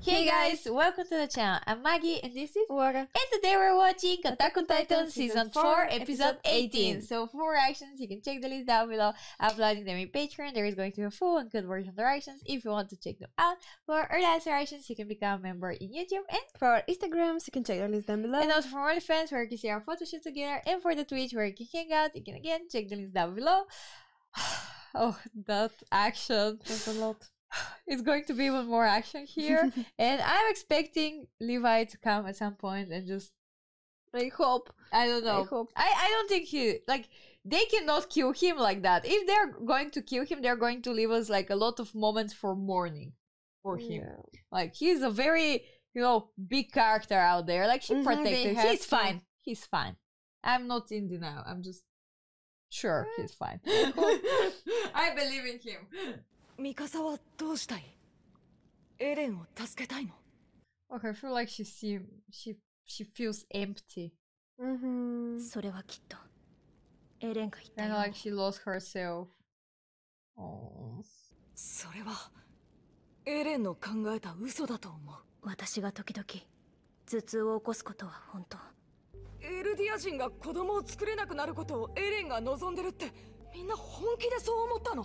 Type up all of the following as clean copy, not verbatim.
Hey guys, welcome to the channel. I'm Maggie and this is Water. and today we're watching Attack on Titan Season 4 Episode 18. So for reactions, you can check the list down below. I'm uploading them in Patreon. There is going to be a full and good version of the reactions if you want to check them out. For early access reactions, you can become a member in YouTube, and For our Instagrams, you can check the list down below. and also for all the fans where you can see our photo shoot together, and for the Twitch where you can hang out, you can again check the links down below. Oh, that action. There's a lot. It's going to be even more action here. And I'm expecting Levi to come at some point and just, I hope. I don't know. I hope. I don't think they cannot kill him like that. If they're going to kill him, they're going to leave us like a lot of moments for mourning for him. Yeah. Like, he's a very, big character out there. Like, she Mhm, protected they him. have He's to. fine. He's fine. I'm not in denial. I'm just sure he's fine. I believe in him. ミカサはどうしたい？エレンを助けたいの？ Okay, I feel like she feels empty. Mm-hmm. それはきっとエレンが言ったよ Kind of like she lost herself. Oh. それはエレンの考えた嘘だと思う。私が時々頭痛を起こすことは本当。エルディア人が子供を作れなくなることをエレンが望んでるってみんな本気でそう思ったの。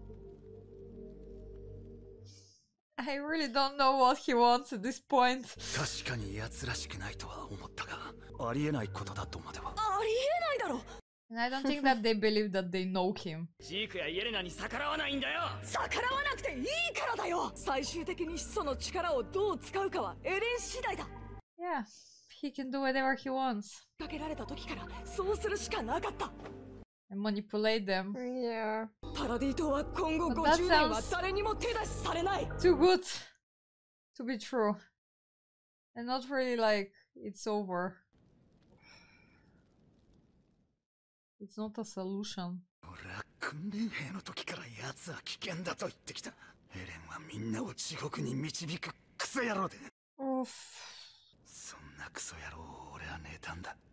I really don't know what he wants at this point. 確かに奴らしくないとは思ったが、ありえないことだとまでは。 ありえないだろ。 And I don't think that they believe that they know him. ジークやイエレナに逆らわないんだよ。 逆らわなくていいからだよ。最終的に始祖の力をどう使うかはエレン次第だ。 Yeah, he can do whatever he wants かけられた時からそうするしかなかった。 and manipulate them. Yeah. パラディ島は今後 But that 50年は sounds- 誰にも手出しされない。 Too good to be true. And not really like it's over. It's not a solution. 俺は訓練兵の時から奴は危険だと言ってきた。エレンはみんなを地獄に導くクソ野郎で。 Oof. そんなクソ野郎を俺は妬んだ。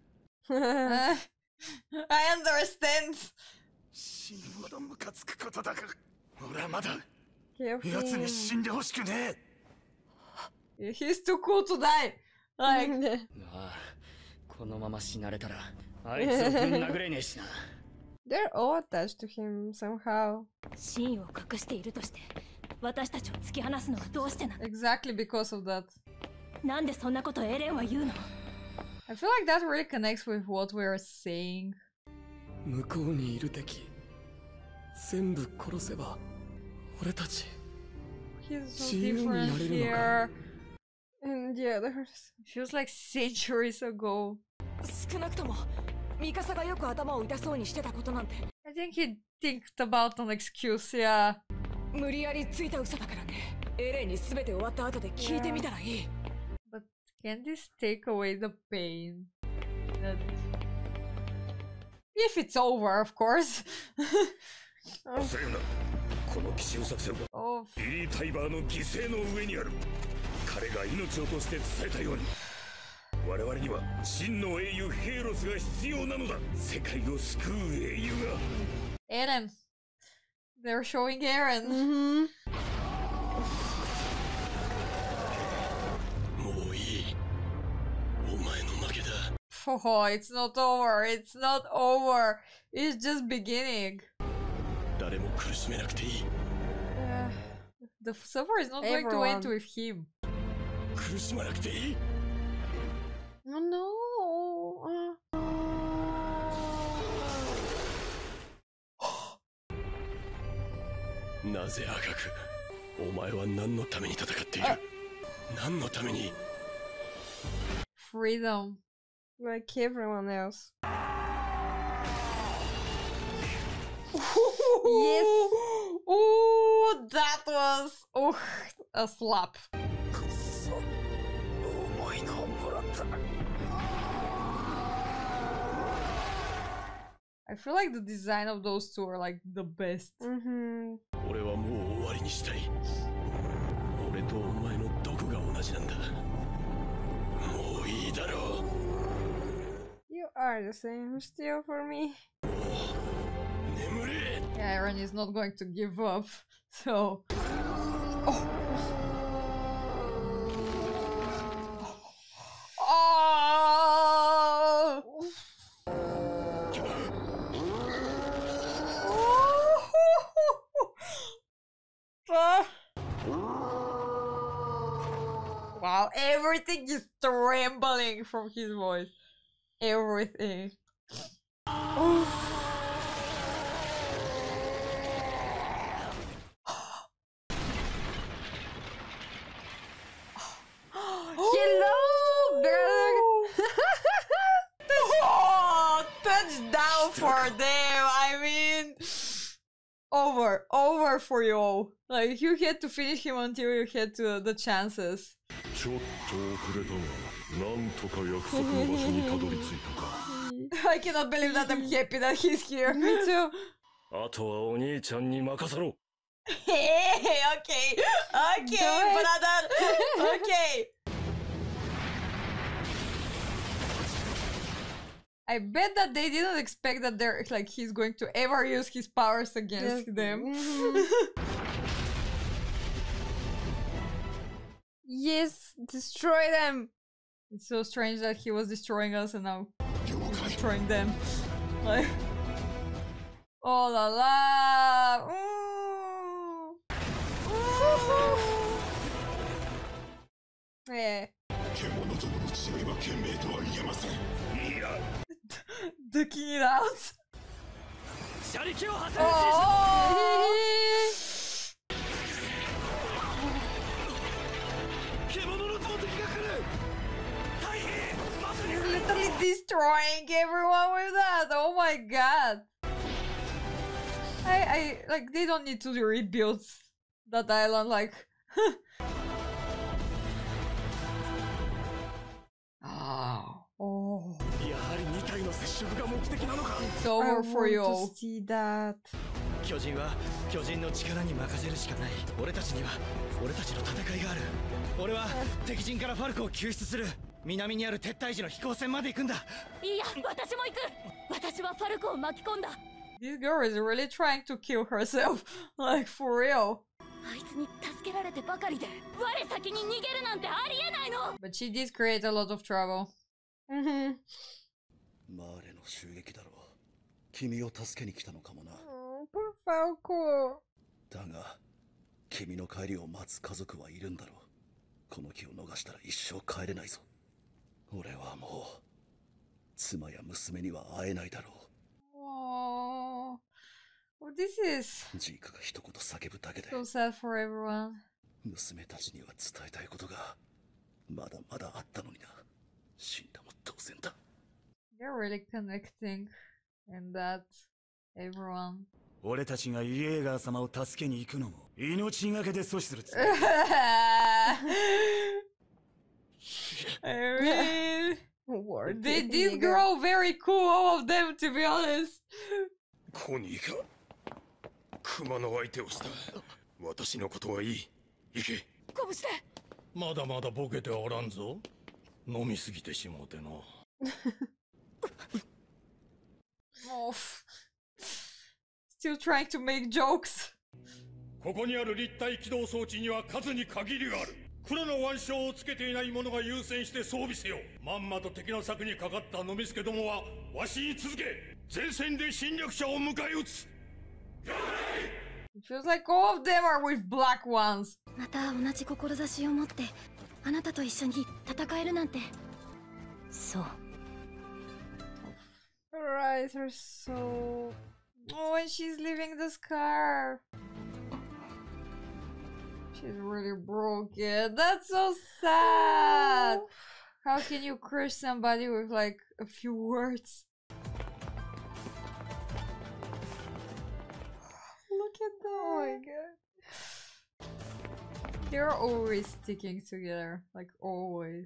I understand. 死ぬほどムカつくことだが、俺はまだ Careful. 奴に死んでほしくねえ。 He's too cool to die. Like, ああ、このまま死なれたらあいつをぶん殴れねえしな。 They're all attached to him somehow. 真意を隠しているとして私たちを突き放すのはどうしてなの？ exactly because of that. なんでそんなことエレンは言うの？ I feel like that really connects with what we're saying. 向こうにいる敵全部殺せば俺たち He's so 自由にな different れるのか？ here. And yeah, there's. Feels like centuries ago. 少なくともミカサがよく頭を痛そうにしてたことなんて I think he think about an excuse, yeah. 無理やりついた嘘だからね。エレンに全て終わった後で聞いてみたらいい。 But can this take away the pain? That... If it's over, of course. 焦るな。この奇襲作戦は Oh, ビリー・タイバーの犠牲の上にある。彼が命を落として伝えたように我々には真の英雄ヘイロスが必要なのだ。世界を救う英雄が。 Eren. They're showing Eren. Mm-hmm. もういいお前の負けだ Oh, it's not over. It's not over. It's just beginning. 誰も苦しめなくていい Yeah. The suffer is not going to end Everyone. with him. 苦しまなくていい Oh no. なぜ赤くお前は何のために戦っている何のために Freedom. Like everyone else. Yes. Oh, that was a slap. くっそ重いのをもらった。 I feel like the design of those two are like the best. Mm-hmm. 俺はもう終わりにしたい俺とお前のどこが同じなんだもういいだろう You are the same still for me. 眠れ Yeah, Eren is not going to give up. So. Oh. Wow, everything is trembling from his voice. Everything. Hello, brother. Oh, touchdown for them. I mean, over for you all. Like, you had to finish him until you had to the chances. ちょっと遅れたが、なんとか約束の場所にたどり着いたか。 I cannot believe that I'm happy that he's here. Me too. あとはお兄ちゃんに任せろ。 Hey, okay, brother. Okay. I bet that they didn't expect that they're like he's going to ever use his powers against them. Yes, destroy them. It's so strange that he was destroying us and now destroying them. Like, oh la la. Yeah. Duking it out. Oh! He's literally destroying everyone with that. Oh my god. I like they don't need to rebuild that island like Oh. It's over for you all. To see that. 巨人は巨人の力に任せるしかない。俺たちには俺たちの戦いがある。俺は敵陣からファルコを救出する。南にある撤退時の飛行船まで行くんだ。 いや、私も行く。私はファルコを巻き込んだ。 This girl is really trying to kill herself. Like, for real. あいつに助けられてばかりで我先に逃げるなんてありえないの。 But she did create a lot of trouble. マーレの襲撃だろう。君を助けに来たのかもな。 Poor Falco. だが、君の帰りを待つ家族はいるんだろう。この気を逃したら一生帰れないぞ。俺はもう妻や娘には会えないだろう。 Oh, well, this is ジークが一言叫ぶだけで so sad for everyone. 娘たちには伝えたいことがまだまだあったのにな。死んだも当然だ。 They're really connecting, and that everyone. 俺たちがイエーガー様を助けに行くのも命がけで阻止するつもり。 I mean, War they did grow very cool, all of them, to be honest. コニーが熊の相手をした。私のことはいい。行け。 鼓舞して。 まだまだボケておらんぞ。飲みすぎてしもうての。 Oh, still trying to make jokes. ここにある立体起動装置には数に限りがある。黒の腕章をつけていない者が優先して装備せよ。まんまと敵の策にかかった飲みすけどもはわしに続け。前線で侵略者を迎え撃つ。 It feels like all of them are with black ones. また同じ志を持ってあなたと一緒に戦えるなんて。そう。 Her eyes are so... Oh, and she's leaving the scar. She's really broken. That's so sad. How can you crush somebody with like a few words? Look at that. Oh my god. They're always sticking together. Like always.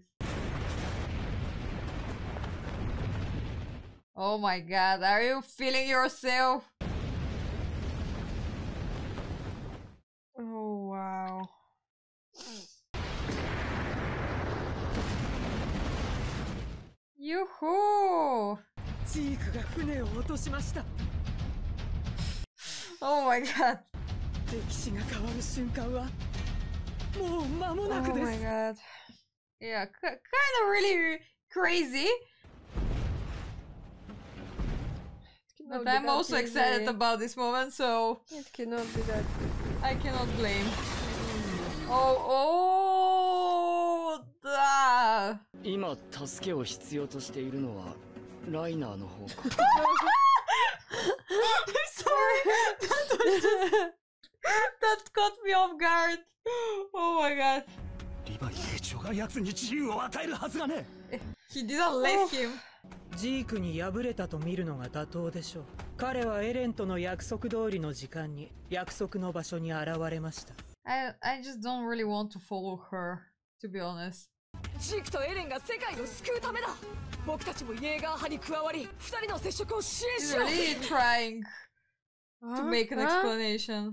Oh my god, are you feeling yourself? Oh wow. Yoo-hoo! ジークが船を落としました。 Oh my god. 歴史が変わる瞬間はもう間もなく Oh で my す。 god. Yeah, kind of really crazy. Cannot But be I'm that also easy. excited about this moment, so It cannot be that easy. I cannot blame. Oh, da. 今助けを必要としているのはライナーの方か。 That caught me off guard. Oh my god. リヴァイ兵長が奴に自由を与えるはずがね。 He didn't let him. ジークに敗れたと見るのが妥当でしょう。彼はエレンとの約束通りの時間に約束の場所に現れました。 I just don't really want to follow her, to be honest. ジークとエレンが世界を救うためだ。僕たちもイェーガー派に加わり、二人の接触を支援 She's しよう。 really trying to make an explanation.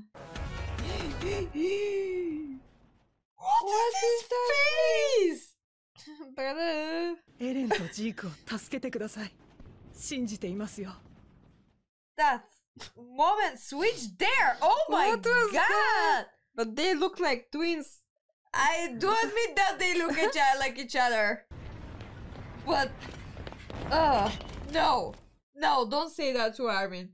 What is his face? エレンとジークを助けてください。信じていますよ。 That moment switch there. Oh my What was god. But they look like twins. I do admit that they look like each other. But no, don't say that to Armin.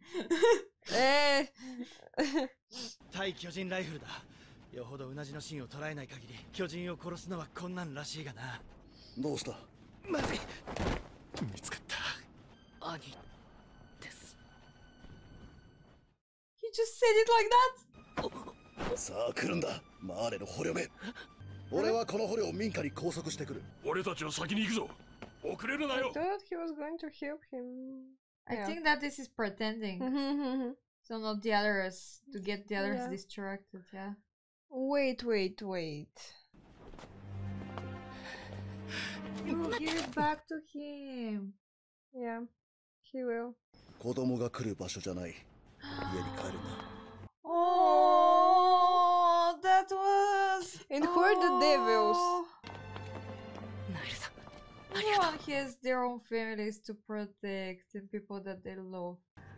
対巨人ライフルだ。よほど同じの芯を捉えない限り巨人を殺すのは困難らしいがな。 どうした？ まずい、見つかった。兄です。 He just said it like that. さあ来るんだ、マーレの捕虜め。俺はこの捕虜を民家に拘束してくる。 俺たちは先に行くぞ。遅れるな I よ。 thought he was going to help him. I Yeah. think that this is pretending. So not the others, to get the others Yeah. distracted, yeah. Wait. Give it back to him. Yeah, he will. 子供が来る場所じゃない。家に帰るんだ。 Oh, that was... And who are the devils? ナイルさん、 Everyone has their own families to protect and people that they love.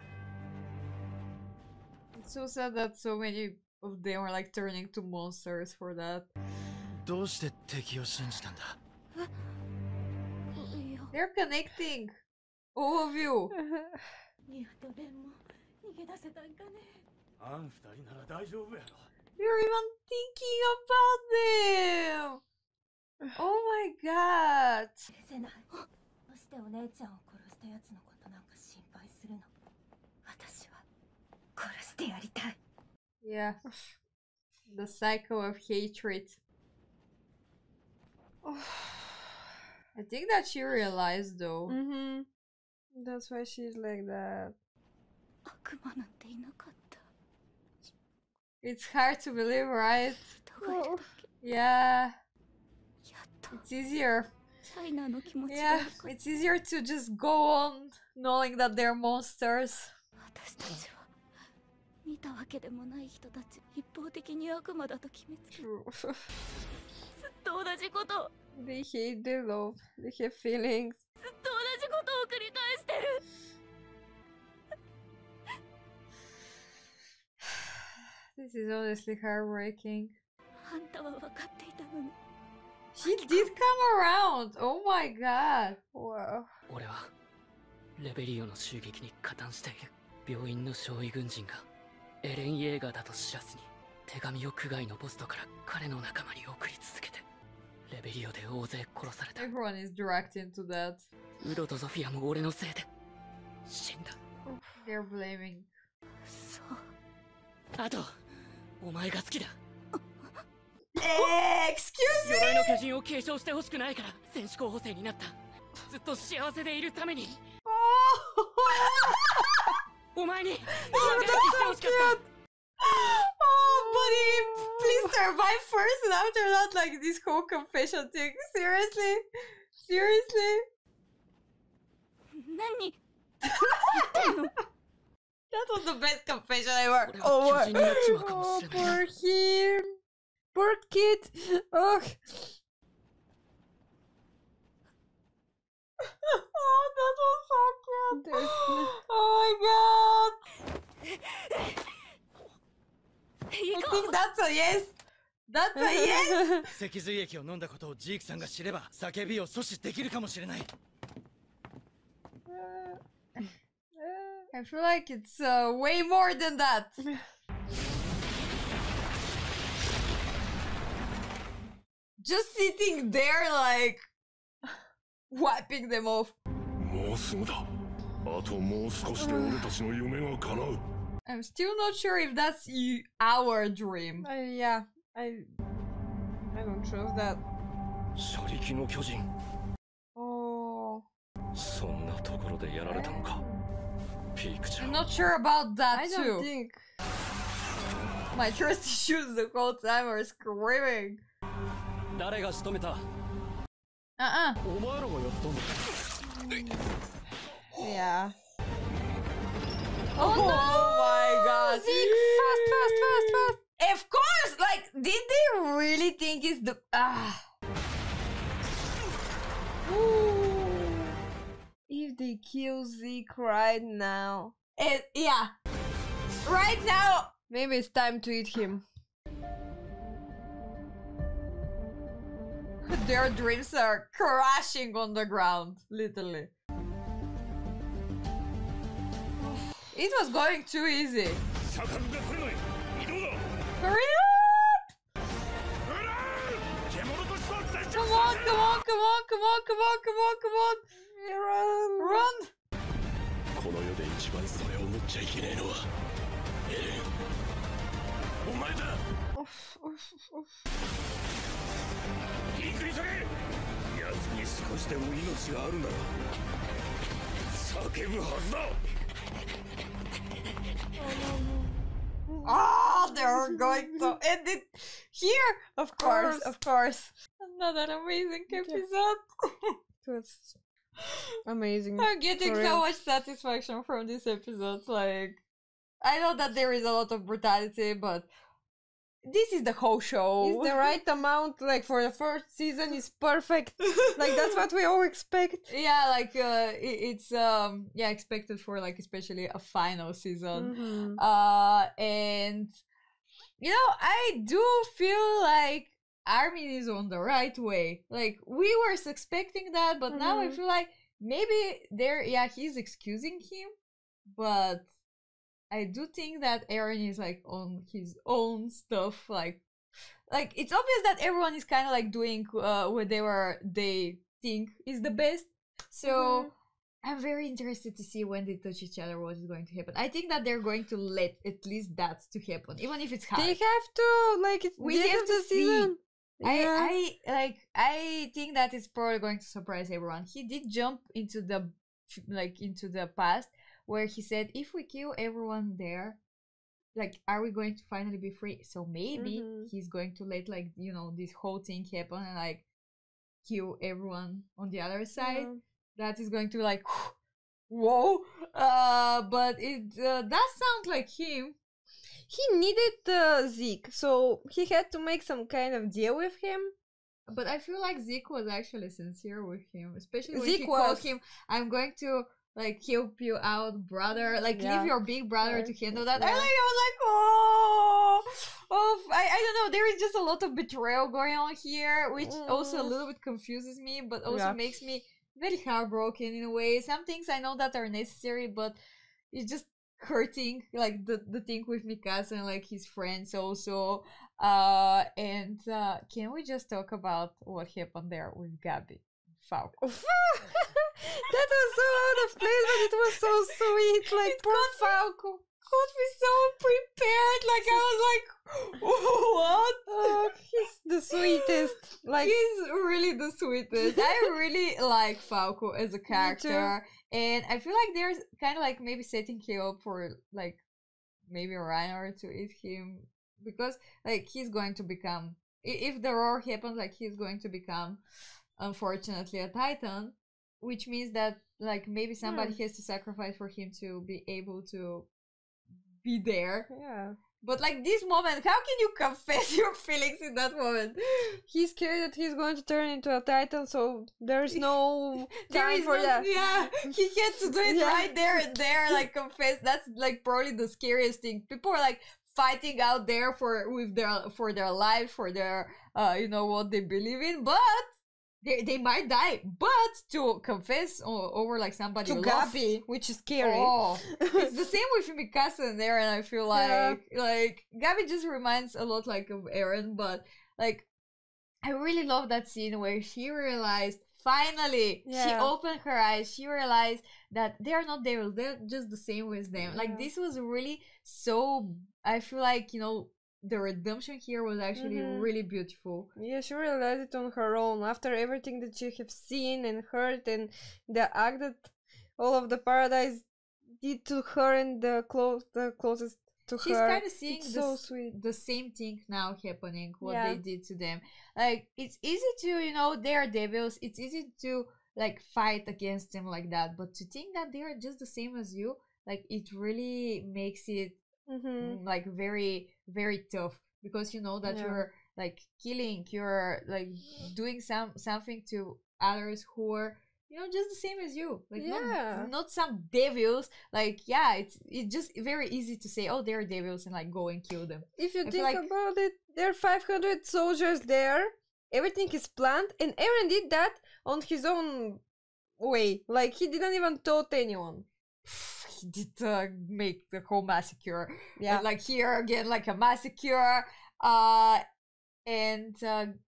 It's so sad that so many of them are like turning to monsters for that. どうして敵を信じたんだ？ They're connecting! All of you! ニアとレンも逃げ出せたんかね。 あん二人なら大丈夫やろ。 You're even thinking about them! Oh my god! 許せない。どうしてお姉ちゃんを殺したやつのことなんか心配するの。私は殺してやりたい。 Yeah. The cycle of hatred. I think that she realized though. That's why she's like that. 悪魔なんていなかった。 It's hard to believe, right? 人がいるだけ。 Yeah. やっと It's easier. チャイナの気持ちが Yeah, 分かっ it's easier to just go on knowing that they're monsters. 私たちは見たわけでもない人たち一方的に悪魔だと決めつけずっと同じことを They hate their love. They have feelings. ずっと同じことを繰り返してる。 This is honestly heartbreaking. あんたは分かっていたのに。 She did come around! Oh my god! Wow. 俺はレベリオの襲撃に加担している。病院の少尉軍人がエレン・イェーガーだと知らずに手紙を区外のポストから彼の仲間に送り続けて、レベリオで大勢殺された。 Everyone is dragged into that. ウドとソフィアも俺のせいで死んだ。 They're blaming. そう。 あとお前が好きだ。 Excuse 鎧の巨人を継承してほしくないから戦士候補生になった。ずっと幸せでいるために。お前に長生きしてほしかった。 Oh, buddy, please survive first and after that, like this whole confession thing. Seriously? Seriously? 何 That was the best confession ever. 俺は巨人になっちまうかも Oh, しれない。 poor him. Poor kid. Oh. Oh, that was so cute. There's- Oh my god. 行 I こ think that's a yes. That's a yes. 脊髄液を飲んだことをジークさんが知れば叫びを阻止できるかもしれない。 I feel like it's way more than that. just sitting there like wiping them off. もうすぐだ。あともう少しで俺たちの夢が叶う。 I'm still not sure if that's our dream. Yeah, I don't trust that. 車力の巨人。 Oh, そんなところでやられたのか。ピークちゃ I'm ん。 not sure about that I too. don't think. My trust issues the whole time are screaming. 誰が仕留めた？ Uh-uh. お前らがやったんだ。 Yeah. Oh, no! my god. Zeke, fast. Of course! Like, did they really think it's the... If they kill Zeke right now, yeah. Right now... maybe it's time to eat him. Their dreams are crashing on the ground, literally. It was going too easy. 車間が取れない。移動だ。 Hurry up! 獣としては絶 Come on! Run! この世で一番それを塗っちゃいけねえのはエレン。お前だ。ピークに急げ。奴に少しでも命があるなら叫ぶはずだ。 They're going to end it here! Of course. Another amazing episode. It was amazing. I'm getting For so real. much satisfaction from this episode. Like, I know that there is a lot of brutality, but this is the whole show. It's the right amount, like for the first season is perfect. Like that's what we all expect. Yeah, like it's expected for like especially a final season. And you know, I do feel like Armin is on the right way. Like we were expecting that, but now I feel like maybe he's excusing him, but I do think that Eren is like on his own stuff. Like it's obvious that everyone is kind of like doing whatever they think is the best. So I'm very interested to see when they touch each other, what is going to happen. I think that they're going to let at least that to happen, even if it's hard. They have to, like, it's We the end have of to the season. Yeah. I think that it's probably going to surprise everyone. He did jump into the past where he said, if we kill everyone there, like, are we going to finally be free? So maybe he's going to let, like, you know, this whole thing happen and like kill everyone on the other side. That is going to be like whoa. But it does sound like him. He needed Zeke, so he had to make some kind of deal with him. But I feel like Zeke was actually sincere with him, especially when Zeke he was. called him, I'm going to like help you out, brother. Like leave your big brother to handle that. I was like, oh, I don't know. There is just a lot of betrayal going on here, which also a little bit confuses me, but also makes me very heartbroken in a way. Some things I know that are necessary, but it's just hurting, like the thing with Mikasa and like his friends also. And can we just talk about what happened there with Gabi? Falco. That was so out of place, but it was so sweet. Like, poor Falco. Got me so prepared. Like I was like, what? He's the sweetest. Like, he's really the sweetest. I really like Falco as a character, and I feel like they're kind of like maybe setting him up for like maybe Reiner to eat him, because like he's going to become, if the roar happens, like he's going to become, unfortunately, a Titan, which means that like maybe somebody has to sacrifice for him to be able to be there. Yeah. But like this moment, how can you confess your feelings in that moment? He's scared that he's going to turn into a Titan, so there's no time for that. Yeah, he had to do it right there and there, like confess. That's like probably the scariest thing. People are like fighting out there for their life, for their you know what they believe in, but they might die. But to confess over like somebody to Gabi, which is scary. Oh, it's the same with Mikasa and Eren. I feel like Gabi just reminds a lot like of Eren, but like I really love that scene where she realized, finally, she Yeah. opened her eyes, she realized that they're not devils, they're just the same with them. Like, Yeah. this was really so, I feel like, you know, the redemption here was actually really beautiful. Yeah, she realized it on her own after everything that she have seen and heard, and the act that all of the paradise did to her and the closest to She's her. kind of seeing It's so sweet. the same thing now happening, what Yeah. they did to them. Like, it's easy to, you know, they are devils, it's easy to, like, fight against them like that, but to think that they are just the same as you, like, it really makes it like very, very tough, because you know that Yeah. you're like killing, you're like doing something to others who are, you know, just the same as you, like Yeah. not some devils. Like, yeah, it's just very easy to say, oh, they're devils, and like go and kill them. If you I feel think like- about it, there are 500 soldiers there. Everything is planned, and Eren did that on his own way. Like, he didn't even taught anyone. He did make the whole massacre. Yeah. And, like, here again, like a massacre. And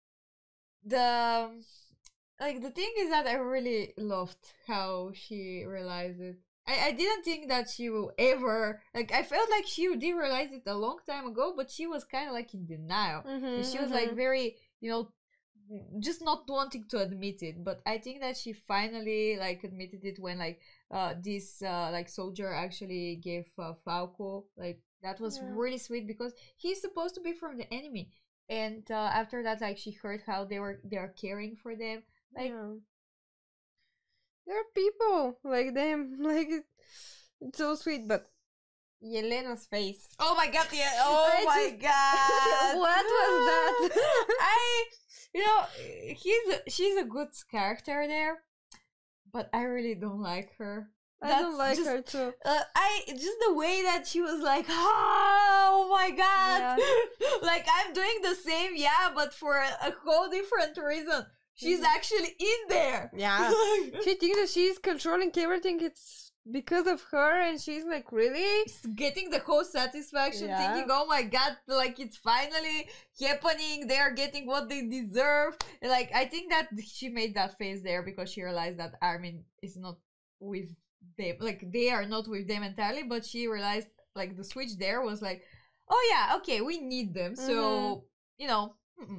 the thing is that I really loved how she realized it. I didn't think that she will ever, like, I felt like she did realize it a long time ago, but she was kind of like in denial. And she was like very, you know, just not wanting to admit it. But I think that she finally like admitted it when like this like soldier actually gave Falco, like, that was Yeah. really sweet, because he's supposed to be from the enemy. And after that, like, she heard how they are caring for them. Like, Yeah. There are people like them. Like, it's so sweet, but Yelena's face. oh my god, yeah, oh I my just- god, What was that? you know, she's a good character there, but I really don't like her. I don't That's like just- her too. I just the way that she was like, oh my god, like, I'm doing the same, yeah, but for a whole different reason. She's actually in there. Yeah. She thinks that she's controlling everything. It's because of her, and she's like, really? Getting the whole satisfaction, Yeah. thinking, oh my god, like, it's finally happening, they are getting what they deserve. And, like, I think that she made that face there because she realized that Armin is not with them, like, they are not with them entirely, but she realized, like, the switch there was like, oh yeah, okay, we need them, so, you know,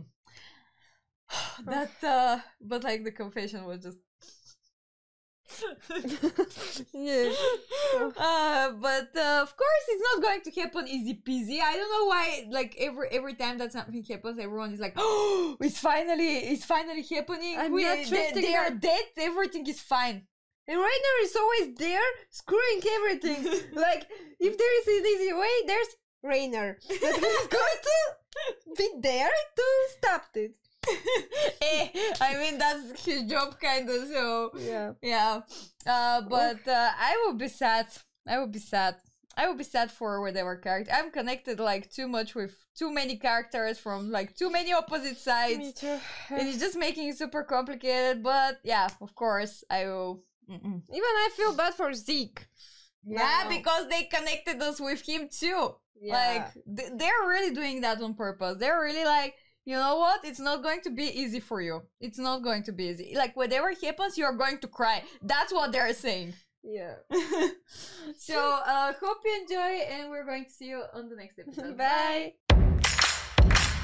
that but like the confession was just Yeah. but of course it's not going to happen easy peasy. I don't know why, like, every time that something happens, everyone is like, oh, it's finally happening. I'm not trusting they are that. dead, everything is fine. And Rainer is always there, screwing everything. Like, if there is an easy way, there's Rainer. That is going to be there to stop it. I mean, that's his job, kind of, so Yeah. but I will be sad. I will be sad for whatever character. I'm connected like too much with too many characters from like too many opposite sides. Me too. And it's just making it super complicated. But yeah, of course, I will. Even I feel bad for Zeke. Yeah, now. because they connected us with him too. Yeah. Like, they're really doing that on purpose. They're really like, you know what? It's not going to be easy for you. It's not going to be easy. Like, whatever happens, you're going to cry. That's what they're saying. Yeah. So, hope you enjoy, and we're going to see you on the next episode. Bye.